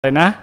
เลยนะ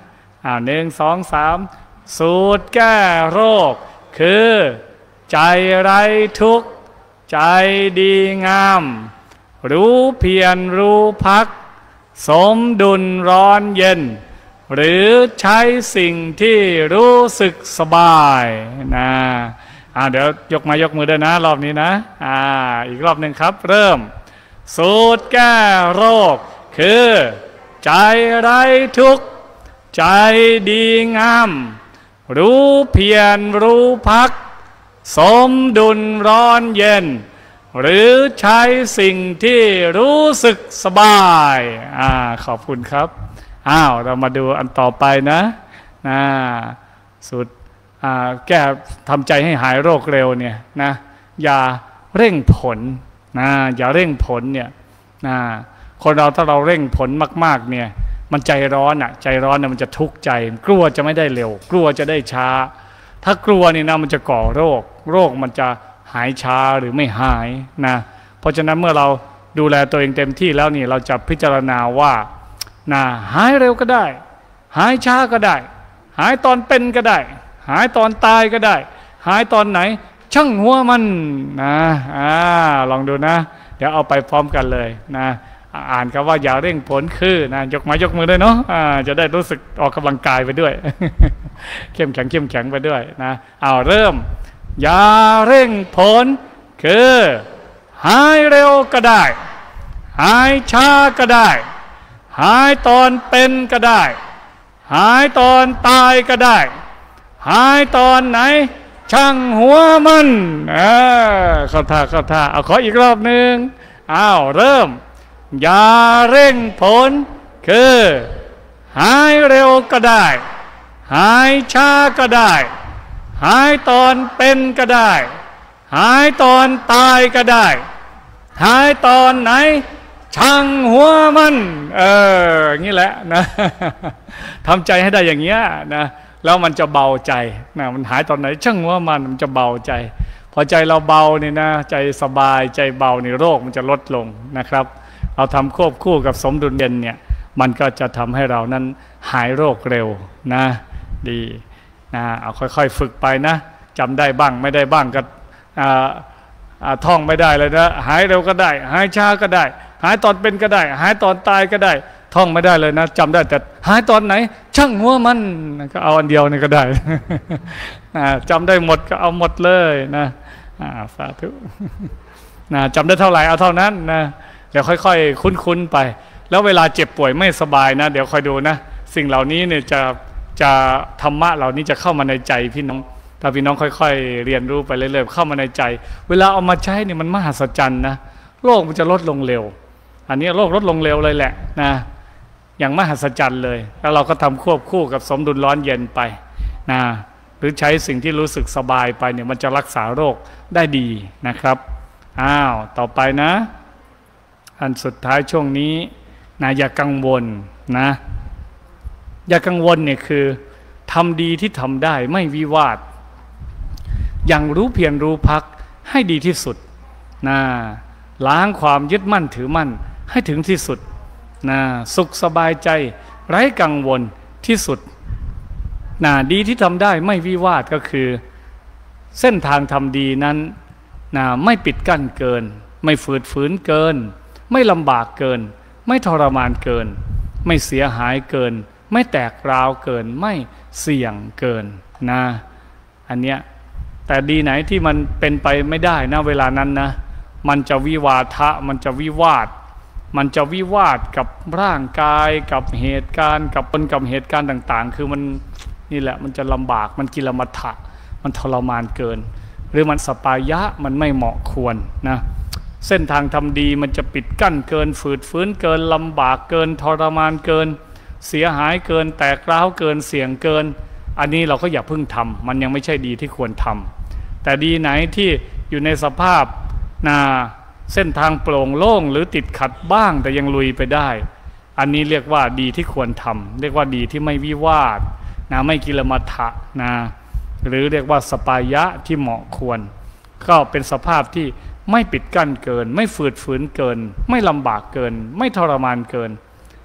1 2 3สูตรแก้โรคคือใจไร้ทุกข์ใจดีงามรู้เพียรรู้พักสมดุลร้อนเย็นหรือใช้สิ่งที่รู้สึกสบายนะเดี๋ยวยกมือด้วยนะรอบนี้นะอีกรอบหนึ่งครับเริ่มสูตรแก้โรคคือใจไร้ทุกข์ใจดีงามรู้เพียรรู้พักสมดุลร้อนเย็นหรือใช้สิ่งที่รู้สึกสบายขอบคุณครับเรามาดูอันต่อไปนะสูตรแก้ทำใจให้หายโรคเร็วเนี่ยนะอย่าเร่งผลอย่าเร่งผลเนี่ยคนเราถ้าเราเร่งผลมากๆเนี่ยมันใจร้อนใจร้อนมันจะทุกข์ใจกลัวจะไม่ได้เร็วกลัวจะได้ช้าถ้ากลัวนี่นะมันจะก่อโรคมันจะหายช้าหรือไม่หายนะเพราะฉะนั้นเมื่อเราดูแลตัวเองเต็มที่แล้วนี่เราจะพิจารณาว่าหายเร็วก็ได้หายช้าก็ได้หายตอนเป็นก็ได้หายตอนตายก็ได้หายตอนไหนช่างหัวมันลองดูนะเดี๋ยวเอาไปพร้อมกันเลยนะอ่านคำว่าอย่าเร่งผลคือยกมือด้วยเนาะจะได้รู้สึกออกกำลังกายไปด้วย เข้มแข็งไปด้วยนะเริ่มอย่าเร่งผลคือหายเร็วก็ได้หายช้าก็ได้หายตอนเป็นก็ได้หายตอนตายก็ได้หายตอนไหนช่างหัวมันเข้าท่าเอาขออีกรอบหนึ่งเริ่มอย่าเร่งผลคือหายเร็วก็ได้หายช้าก็ได้หายตอนเป็นก็ได้หายตอนตายก็ได้หายตอนไหนช่างหัวมันอย่างนี้แหละนะทำใจให้ได้อย่างเงี้ยนะแล้วมันจะเบาใจนะมันหายตอนไหนช่างหัวมันจะเบาใจพอใจเราเบานี่นะใจสบายใจเบานี่โรคมันจะลดลงนะครับเราทำควบคู่กับสมดุลเย็นเนี่ยมันก็จะทำให้เรานั้นหายโรคเร็วนะดีเอาค่อยๆฝึกไปนะจำได้บ้างไม่ได้บ้างก็ท่องไม่ได้เลยนะหายเร็วก็ได้หายช้าก็ได้หายตอนเป็นก็ได้หายตอนตายก็ได้ท่องไม่ได้เลยนะจำได้แต่หายตอนไหนช่างหัวมันก็เอาอันเดียวนี่ก็ได้ จำได้หมดก็เอาหมดเลยนะสาธุจำได้เท่าไหร่เอาเท่านั้นนะเดี๋ยวค่อยๆคุ้นๆไปแล้วเวลาเจ็บป่วยไม่สบายนะเดี๋ยวคอยดูนะสิ่งเหล่านี้เนี่ยจะธรรมะเหล่านี้จะเข้ามาในใจพี่น้องถ้าพี่น้องค่อยๆเรียนรู้ไปเรื่อยๆเข้ามาในใจเวลาเอามาใช้เนี่ยมันมหัศจรรย์นะโรคมันจะลดลงเร็วอันนี้โรคลดลงเร็วเลยแหละนะอย่างมหัศจรรย์เลยแล้วเราก็ทำควบคู่กับสมดุลร้อนเย็นไปนะหรือใช้สิ่งที่รู้สึกสบายไปเนี่ยมันจะรักษาโรคได้ดีนะครับต่อไปนะอันสุดท้ายช่วงนี้นะอย่ากังวลนะอย่ากังวลเนี่ยคือทำดีที่ทำได้ไม่วิวาทอย่างรู้เพียรรู้พักให้ดีที่สุดนะล้างความยึดมั่นถือมั่นให้ถึงที่สุดนะสุขสบายใจไร้กังวลที่สุดนะดีที่ทำได้ไม่วิวาทก็คือเส้นทางทำดีนั้นนะไม่ปิดกั้นเกินไม่ฝืดฝืนเกินไม่ลำบากเกินไม่ทรมานเกินไม่เสียหายเกินไม่แตกร้าวเกินไม่เสี่ยงเกินนะอันเนี้ยแต่ดีไหนที่มันเป็นไปไม่ได้นะเวลานั้นนะมันจะวิวาทะมันจะวิวาทกับร่างกายกับเหตุการณ์กับเหตุการณ์ต่างๆคือมันนี่แหละมันจะลำบากมันกิลมัฏฐะมันทรมานเกินหรือมันสปายะมันไม่เหมาะควรนะเส้นทางทำดีมันจะปิดกั้นเกินฝืดฝืนเกินลำบากเกินทรมานเกินเสียหายเกินแตกร้าวเกินเสี่ยงเกินอันนี้เราก็อย่าเพิ่งทำมันยังไม่ใช่ดีที่ควรทำแต่ดีไหนที่อยู่ในสภาพเส้นทางโปร่งโล่งหรือติดขัดบ้างแต่ยังลุยไปได้อันนี้เรียกว่าดีที่ควรทำเรียกว่าดีที่ไม่วิวาทไม่กิลมัฏฐะหรือเรียกว่าสปายะที่เหมาะควรก็เป็นสภาพที่ไม่ปิดกั้นเกินไม่ฝืดฝืนเกินไม่ลำบากเกินไม่ทรมานเกิน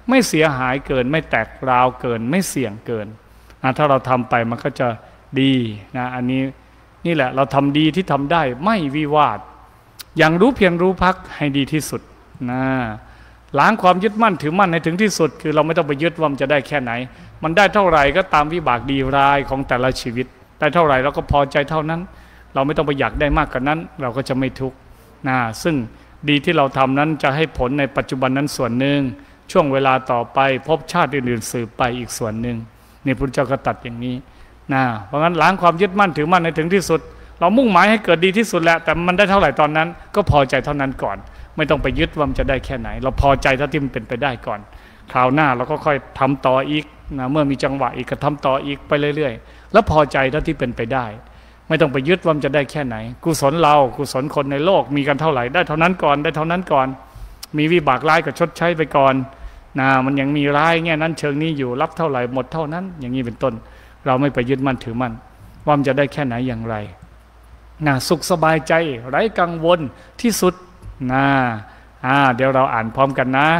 ไม่เสียหายเกินไม่แตกราวเกินไม่เสี่ยงเกินถ้าเราทำไปมันก็จะดีนะอันนี้นี่แหละเราทำดีที่ทำได้ไม่วิวาทอย่างรู้เพียงรู้พักให้ดีที่สุดนะล้างความยึดมั่นถือมั่นให้ถึงที่สุดคือเราไม่ต้องไปยึดว่ามันจะได้แค่ไหนมันได้เท่าไหร่ก็ตามวิบากดีร้ายของแต่ละชีวิตได้เท่าไหร่เราก็พอใจเท่านั้นเราไม่ต้องไปอยากได้มากกว่านั้นเราก็จะไม่ทุกข์นะซึ่งดีที่เราทำนั้นจะให้ผลในปัจจุบันนั้นส่วนหนึ่งช่วงเวลาต่อไปพบชาติอื่นๆสืบไปอีกส่วนหนึ่งนี่พระพุทธเจ้าก็ตรัสอย่างนี้นะเพราะงั้นล้างความยึดมั่นถือมั่นให้ถึงที่สุดเรามุ่งหมายให้เกิดดีที่สุดแหละแต่มันได้เท่าไหร่ตอนนั้นก็พอใจเท่านั้นก่อนไม่ต้องไปยึดว่ามันจะได้แค่ไหนเราพอใจเท่าที่มันเป็นไปได้ก่อนคราวหน้าเราก็ค่อยทำต่ออีกนะเมื่อมีจังหวะอีกก็ทำต่ออีกไปเรื่อยๆแล้วพอใจเท่าที่เป็นไปได้ไม่ต้องไปยึดว่ามันจะได้แค่ไหนกุศลเรากุศลคนในโลกมีกันเท่าไหร่ได้เท่านั้นก่อนได้เท่านั้นก่อนมีวิบากร้ายก็ชดใช้ไปก่อนนะมันยังมีร้ายแง่นั้นเชิงนี้อยู่รับเท่าไหร่หมดเท่านั้นอย่างนี้เป็นต้นเราไม่ไปยึดมั่นถือมั่นว่ามันจะได้แค่ไหนอย่างไรนะสุขสบายใจไร้กังวลที่สุดนะเดี๋ยวเราอ่านพร้อมกันนะ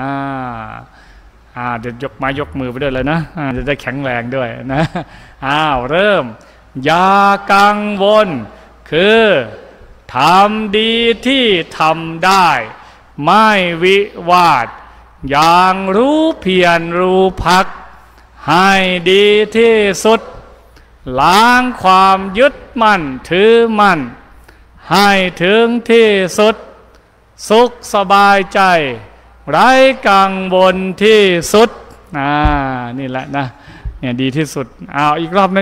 เดี๋ยวยกไม้ยกมือไปด้วยเลยนะจะได้แข็งแรงด้วยนะเริ่มอย่ากังวลคือทำดีที่ทำได้ไม่วิวาทอย่างรู้เพียรรู้พักให้ดีที่สุดล้างความยึดมั่นถือมั่นให้ถึงที่สุดสุขสบายใจไร้กังวลที่สุดนี่แหละนะเนี่ยดีที่สุดอีกรอบนึง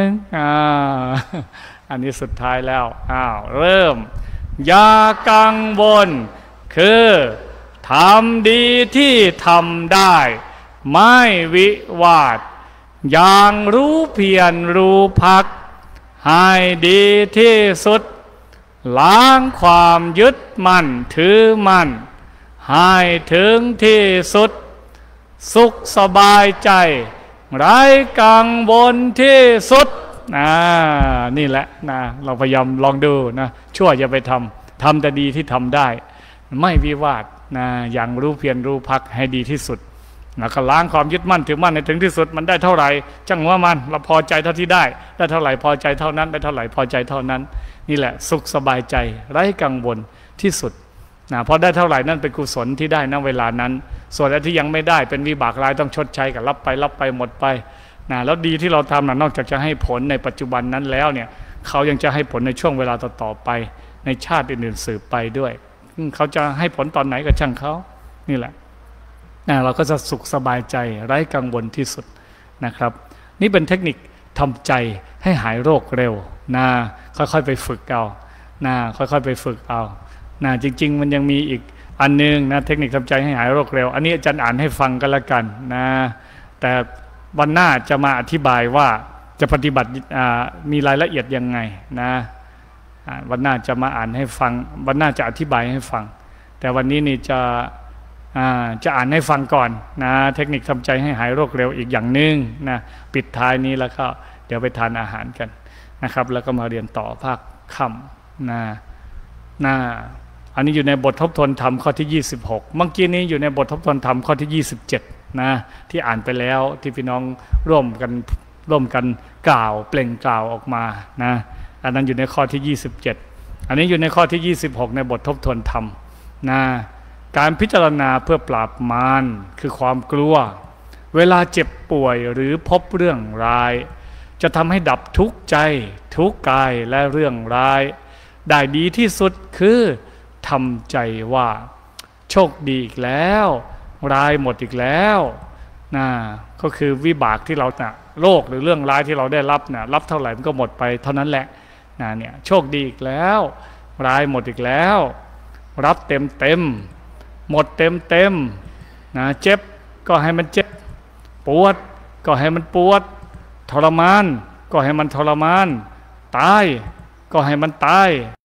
อันนี้สุดท้ายแล้วเริ่มอย่ากังวลคือทำดีที่ทำได้ไม่วิวาทอย่างรู้เพียรรู้พักให้ดีที่สุดล้างความยึดมั่นถือมั่นให้ถึงที่สุดสุขสบายใจไร้กังวลที่สุดนี่แหละนะเราพยายามลองดูนะชั่วอย่าไปทำแต่ดีที่ทำได้ไม่วิวาทนะอย่างรู้เพียรรู้พักให้ดีที่สุดแล้วก็ล้างความยึดมั่นถือมั่นให้ถึงที่สุดมันได้เท่าไหร่จังว่ามันเราพอใจเท่าที่ได้เท่าไหร่พอใจเท่านั้นได้เท่าไหร่พอใจเท่านั้นนี่แหละสุขสบายใจไร้กังวลที่สุดนะพอได้เท่าไหร่นั่นเป็นกุศลที่ได้ณเวลานั้นส่วนที่ยังไม่ได้เป็นวิบากร้ายต้องชดใช้กับรับไปหมดไปนะแล้วดีที่เราทำนอกจากจะให้ผลในปัจจุบันนั้นแล้วเนี่ยเขายังจะให้ผลในช่วงเวลาต่อไปในชาติอื่นๆสืบไปด้วยเขาจะให้ผลตอนไหนก็ช่างเขานี่แหละเราก็จะสุขสบายใจไร้กังวลที่สุดนะครับนี่เป็นเทคนิคทำใจให้หายโรคเร็วนะค่อยๆไปฝึกเอานะค่อยๆไปฝึกเอานะจริงๆมันยังมีอีกอันนึงนะเทคนิคทำใจให้หายโรคเร็วอันนี้อาจารย์อ่านให้ฟังกันละกันนะแต่วันหน้าจะมาอธิบายว่าจะปฏิบัติมีรายละเอียดยังไงนะวันหน้าจะมาอ่านให้ฟังวันหน้าจะอธิบายให้ฟังแต่วันนี้นี่จะอ่านให้ฟังก่อนนะเทคนิคทำใจให้หายโรคเร็วอีกอย่างหนึ่งนะปิดท้ายนี้แล้วก็เดี๋ยวไปทานอาหารกันนะครับแล้วก็มาเรียนต่อภาคค่ำนะอันนี้อยู่ในบททบทวนธรรมข้อที่26เมื่อกี้นี้อยู่ในบททบทวนธรรมข้อที่27นะที่อ่านไปแล้วที่พี่น้องร่วมกันกล่าวเปล่งกล่าวออกมานะอันนั้นอยู่ในข้อที่27อันนี้อยู่ในข้อที่26ในบททบทวนธรรมนะการพิจารณาเพื่อปราบมารคือความกลัวเวลาเจ็บป่วยหรือพบเรื่องร้ายจะทำให้ดับทุกข์ใจทุกข์กายและเรื่องร้ายได้ดีที่สุดคือทำใจว่าโชคดีอีกแล้วร้ายหมดอีกแล้วก็คือวิบากที่เราโรคหรือเรื่องร้ายที่เราได้รับรับเท่าไหร่มันก็หมดไปเท่านั้นแหละเนี่ยโชคดีอีกแล้วร้ายหมดอีกแล้วรับเต็มหมดเต็มเจ็บก็ให้มันเจ็บปวดก็ให้มันปวดทรมานก็ให้มันทรมานตายก็ให้มันตาย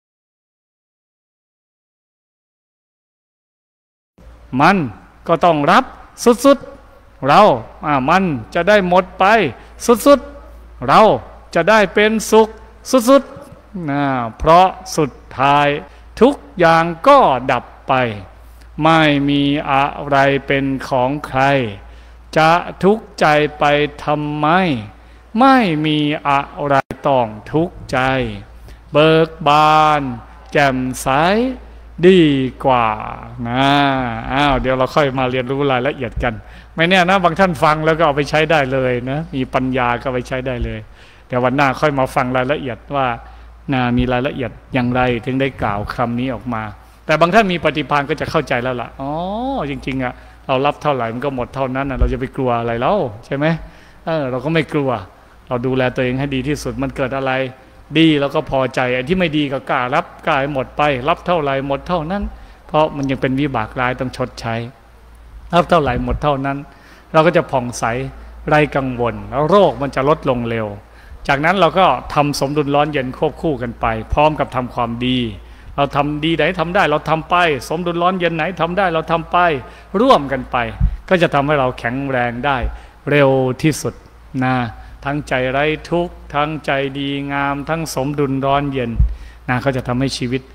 มันก็ต้องรับสุดๆเรามันจะได้หมดไปสุดๆเราจะได้เป็นสุขสุดๆเพราะสุดท้ายทุกอย่างก็ดับไปไม่มีอะไรเป็นของใครจะทุกข์ใจไปทำไมไม่มีอะไรต้องทุกข์ใจเบิกบานแจ่มใสดีกว่านะเดี๋ยวเราค่อยมาเรียนรู้รายละเอียดกันไม่แน่นะบางท่านฟังแล้วก็เอาไปใช้ได้เลยนะมีปัญญาก็ไปใช้ได้เลยเดี๋ยววันหน้าค่อยมาฟังรายละเอียดว่ามีรายละเอียดอย่างไรถึงได้กล่าวคำนี้ออกมาแต่บางท่านมีปฏิภาณก็จะเข้าใจแล้วล่ะอ๋อจริงๆเรารับเท่าไหร่มันก็หมดเท่านั้นเราจะไปกลัวอะไรแล้วใช่ไหมเราก็ไม่กลัวเราดูแลตัวเองให้ดีที่สุดมันเกิดอะไรดีแล้วก็พอใจไอ้ที่ไม่ดีก็กล้ารับกล้าให้หมดไปรับเท่าไหร่หมดเท่านั้นเพราะมันยังเป็นวิบากร้ายต้องชดใช้รับเท่าไหร่หมดเท่านั้นเราก็จะผ่องใสไร้กังวลแล้วโรคมันจะลดลงเร็วจากนั้นเราก็ทำสมดุลร้อนเย็นควบคู่กันไปพร้อมกับทำความดีเราทำดีไหนทำได้เราทำไปสมดุลร้อนเย็นไหนทำได้เราทำไปร่วมกันไปก็จะทำให้เราแข็งแรงได้เร็วที่สุดนะทั้งใจไร้ทุกข์ทั้งใจดีงามทั้งสมดุลร้อนเย็นก็จะทำให้ชีวิต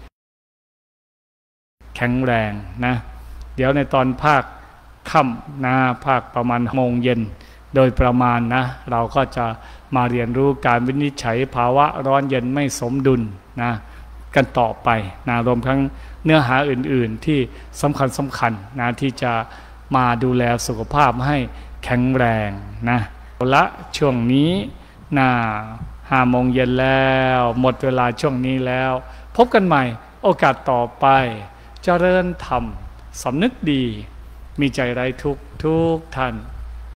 แข็งแรงนะเดี๋ยวในตอนภาคค่ำภาคประมาณโมงเย็นโดยประมาณนะเราก็จะมาเรียนรู้การวินิจฉัยภาวะร้อนเย็นไม่สมดุลนะกันต่อไปรวมทั้งเนื้อหาอื่นๆที่สำคัญที่จะมาดูแลสุขภาพให้แข็งแรงนะละช่วงนี้5 โมงเย็นแล้วหมดเวลาช่วงนี้แล้วพบกันใหม่โอกาสต่อไปเจริญธรรมสำนึกดีมีใจไร้ทุกข์ทุกท่าน